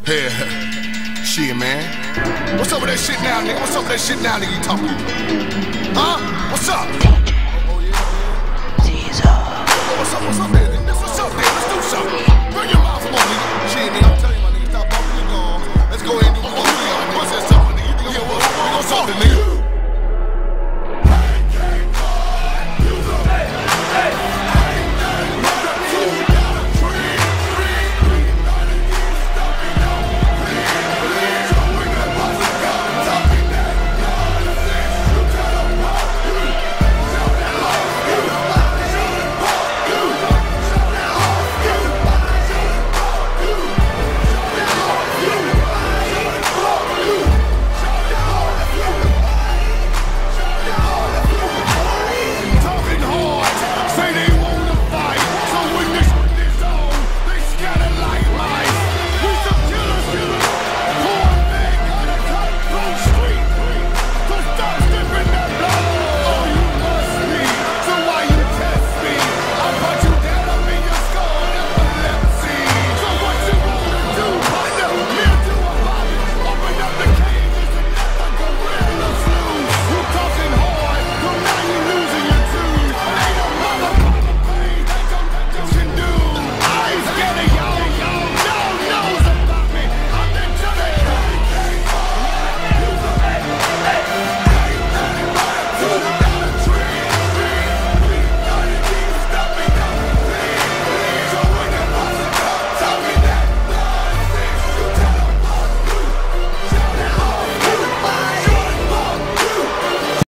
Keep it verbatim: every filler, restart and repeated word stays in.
Yeah, shit, man. What's up with that shit now, nigga? What's up with that shit now, nigga? You talking? Huh? What's up? Oh, yeah. What's up? What's up, man? What's up, man? Let's do something. Bring your mouth on, nigga. Shit, nigga. I'm telling you.